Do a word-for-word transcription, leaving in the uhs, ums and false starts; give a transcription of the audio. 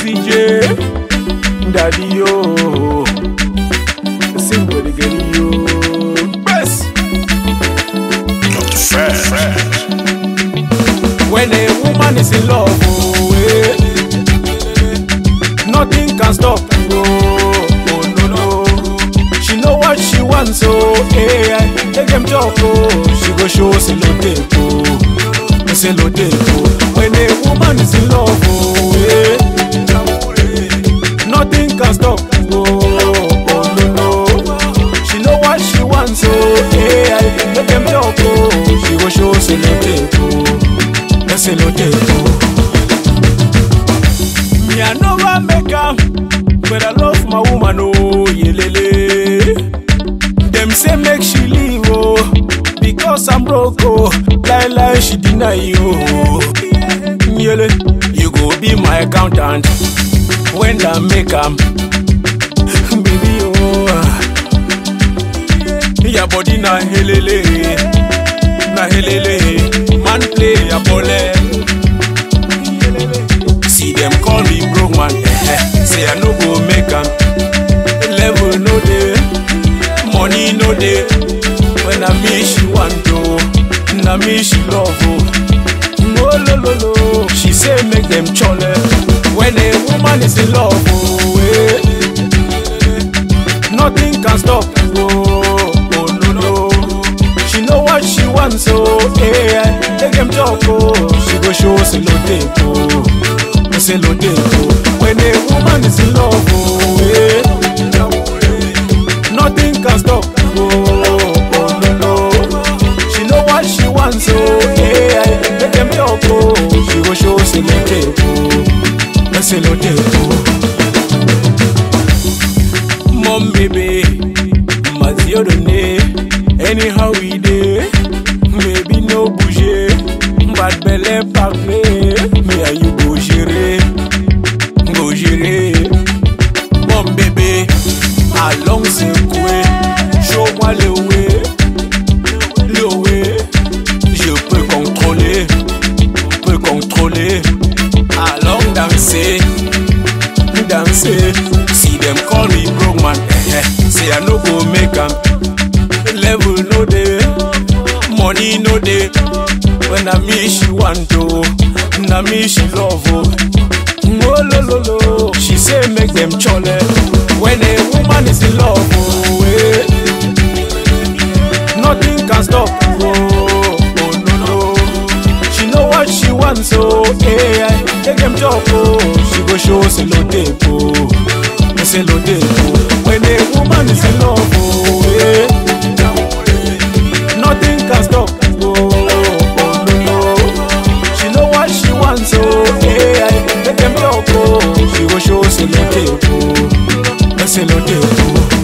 C J, Daddy yo, sing with the girl yo. Best. Doctor Fred. When a woman is in love, oh, eh, nothing can stop. Oh, oh no no, she know what she wants. Oh, eh, take them talk. Oh, she go show us a little oh, say little oh. When a woman is in love, oh, eh, nothing can stop. Oh, oh no no, she know what she wants. Oh, eh, take them talk. Oh, she go show us a little oh. C'est le défaut. Me I never make am, but I love my woman oh yelele. Them say make she leave oh, because I'm broke oh. Lie lie she deny you oh. Yele, you go be my accountant when I make am, baby oh. Your body na helele, na helele. Man play a bole. See them call me broke man. Say I no go make am. Level no day, money no day. When I me she want to, na me she love oh. No lo lo lo. She say make them chole. When a woman is in love oh, eh, nothing can stop oh, oh no no. She know what she wants oh, eh. Take them talk oh, she go show us a little oh, say little oh. When a woman is in love oh, eh, nothing can stop oh, oh no no. She know what she wants oh, eh. Take them talk oh, she go show us a little oh, say little oh. Mom baby, Mazio donné, anyhow we dey. Baby no bouger, bad belle parler. Me and you go gérer, go gérer. Mon bébé, allons secouer. Show-moi le way, le way. Je peux contrôler, peux contrôler. Allons danser, danser. See them call me broke man, say I no go make am. Level no day, money no day. When I me she want to, na me she love oh. No lo lo lo, she say make them chole. When a woman is in love oh, eh, nothing can stop oh, oh no no. She know what she wants oh, eh. Take them talk oh, she go show us a little oh, say little oh. When a woman is in love oh, eh, nothing can stop oh, oh no no. She know what she wants oh, eh. Take them talk oh, she go show us a little oh, say little oh.